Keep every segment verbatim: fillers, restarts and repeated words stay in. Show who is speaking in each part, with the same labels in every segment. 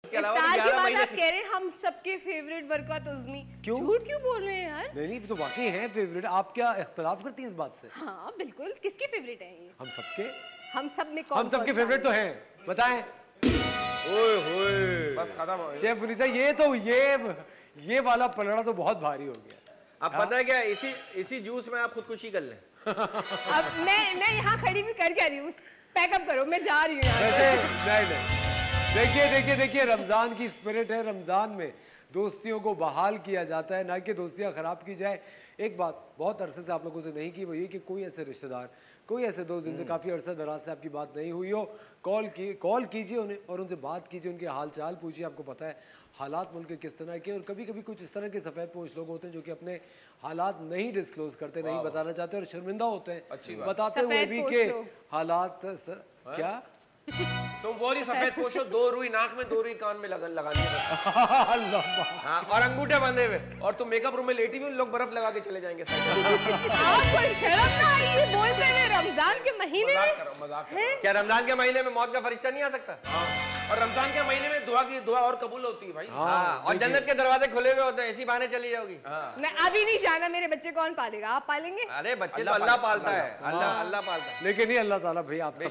Speaker 1: इफ्तार की बात आप कह रहे हैं, हम सबके फेवरेट बरकत उज़मी।
Speaker 2: क्यों
Speaker 1: झूठ क्यों बोल रहे हैं यार?
Speaker 2: नहीं नहीं तो वाकई है फेवरेट। आप क्या इख्तलाफ करती हैं इस बात से?
Speaker 1: हाँ बिल्कुल, किसके फेवरेट हैं ये?
Speaker 2: हम सबके
Speaker 1: हम सब में कौन
Speaker 2: हम सबके फेवरेट तो हैं, बताएं। ओए होए
Speaker 3: बस खत्म।
Speaker 2: शेफ मुनीसा, ये तो ये ये वाला पलड़ा तो बहुत भारी हो गया।
Speaker 3: अब पता है क्या, इसी इसी जूस में आप खुदकुशी कर लें।
Speaker 1: अब मैं मैं यहाँ खड़ी भी कर क्या रही हूँ? पैकअप करो, मैं जा रही हूँ यहाँ।
Speaker 2: नहीं नहीं, देखिए देखिए देखिए, रमजान की स्पिरिट है। रमजान में दोस्तियों को बहाल किया जाता है, ना कि दोस्तियाँ खराब की जाए। एक बात बहुत अरसे से आप लोगों से नहीं की, वो ये कि कोई ऐसे रिश्तेदार, कोई ऐसे दोस्त जिनसे काफ़ी अरसा दराज से आपकी बात नहीं हुई हो, कॉल की कॉल कीजिए उन्हें और उनसे बात कीजिए, उनके हाल चाल पूछिए। आपको पता है हालात मुल्क के किस तरह के, और कभी कभी कुछ इस तरह के सफ़ेद पोश लोग होते हैं जो कि अपने हालात नहीं डिस्क्लोज करते, नहीं बताना चाहते और शर्मिंदा होते हैं बताते हुए भी के हालात। सर क्या
Speaker 3: तुम वो नहीं सफेद पोशो, दो रुई नाक में दो रुई कान में लगा लगानी है। हाँ, और अंगूठे बंधे हुए, और तुम मेकअप रूम में लेटी हुई, लोग बर्फ लगा के चले जाएंगे।
Speaker 1: आपको शर्म ना आई ये बोलते हैं रमजान के महीने में?
Speaker 3: मजाक करो, मजाक करो। क्या रमजान के महीने में मौत का फरिश्ता नहीं आ सकता? और रमजान के महीने में दुआ की दुआ और कबूल होती है भाई। हाँ, और जन्नत के दरवाजे खुले हुए होते हैं, इसी बहाने चली जाओगी।
Speaker 1: मैं अभी नहीं जाना, मेरे बच्चे कौन पालेगा? आप पालेंगे?
Speaker 3: अरे बच्चे तो अल्लाह पालता है, अल्लाह अल्लाह पालता है।
Speaker 2: लेकिन ये अल्लाह ताला भाई आप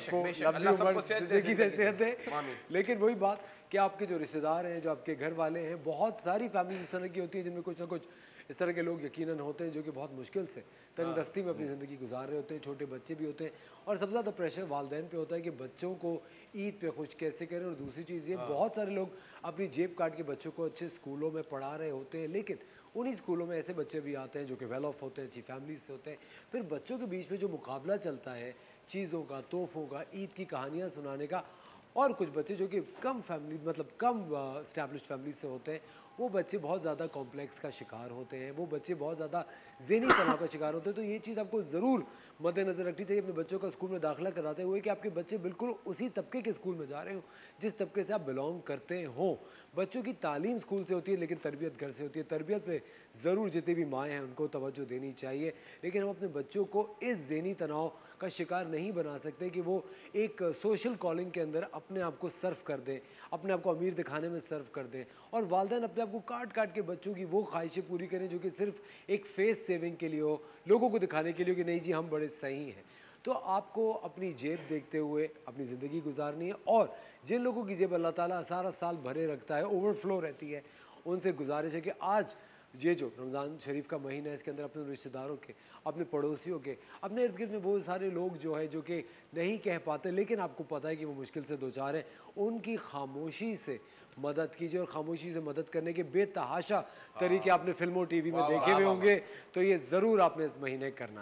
Speaker 2: सबको देखी सेहत है। लेकिन वही बात कि आपके जो रिश्तेदार हैं, जो आपके घर वाले हैं, बहुत सारी फैमिली इस तरह की होती है जिनमें कुछ ना कुछ इस तरह के लोग यकीनन होते हैं जो कि बहुत मुश्किल से तंगदस्ती में अपनी ज़िंदगी गुजार रहे होते हैं। छोटे बच्चे भी होते हैं और सबसे ज़्यादा प्रेशर वालिदैन पे होता है कि बच्चों को ईद पे खुश कैसे करें। और दूसरी चीज़ ये, बहुत सारे लोग अपनी जेब काट के बच्चों को अच्छे स्कूलों में पढ़ा रहे होते हैं, लेकिन उन्हीं स्कूलों में ऐसे बच्चे भी आते हैं जो कि वेल ऑफ होते हैं, अच्छी फैमिली से होते हैं। फिर बच्चों के बीच में जो मुकाबला चलता है चीज़ों का, तोहफ़ों का, ईद की कहानियाँ सुनाने का, और कुछ बच्चे जो कि कम फैमिली मतलब कम इस्टेब्लिश्ड फैमिली से होते हैं, वो बच्चे बहुत ज़्यादा कॉम्प्लेक्स का शिकार होते हैं, वो बच्चे बहुत ज़्यादा ज़हनी तनाव का शिकार होते हैं। तो ये चीज़ आपको ज़रूर मद्देनज़र रखनी चाहिए अपने बच्चों का स्कूल में दाखिला कराते हुए कि आपके बच्चे बिल्कुल उसी तबके के स्कूल में जा रहे हो जिस तबके से आप बिलोंग करते हों। बच्चों की तालीम स्कूल से होती है लेकिन तरबियत घर से होती है। तरबियत पे ज़रूर जितनी भी माएँ हैं उनको तवज्जो देनी चाहिए, लेकिन हम अपने बच्चों को इस ज़हनी तनाव का शिकार नहीं बना सकते कि वो एक सोशल कॉलिंग के अंदर अपने आप को सर्व कर दें, अपने आप को अमीर दिखाने में सर्व कर दें, और वालिदैन अपने आप को काट काट के बच्चों की वो ख्वाहिशें पूरी करें जो कि सिर्फ एक फेस सेविंग के लिए हो, लोगों को दिखाने के लिए कि नहीं जी हम बड़े सही हैं। तो आपको अपनी जेब देखते हुए अपनी ज़िंदगी गुजारनी है, और जिन लोगों की जेब अल्लाह ताला सारा साल भरे रखता है, ओवरफ्लो रहती है, उनसे गुजारिश है कि आज ये जो रमज़ान शरीफ का महीना है इसके अंदर अपने रिश्तेदारों के, अपने पड़ोसियों के, अपने इर्द गिर्द में बहुत सारे लोग जो है जो कि नहीं कह पाते लेकिन आपको पता है कि वो मुश्किल से दो चार हैं, उनकी खामोशी से मदद कीजिए। और खामोशी से मदद करने के बेतहाशा तरीके आपने फिल्मों टीवी में देखे हुए होंगे, तो ये ज़रूर आपने इस महीने करना।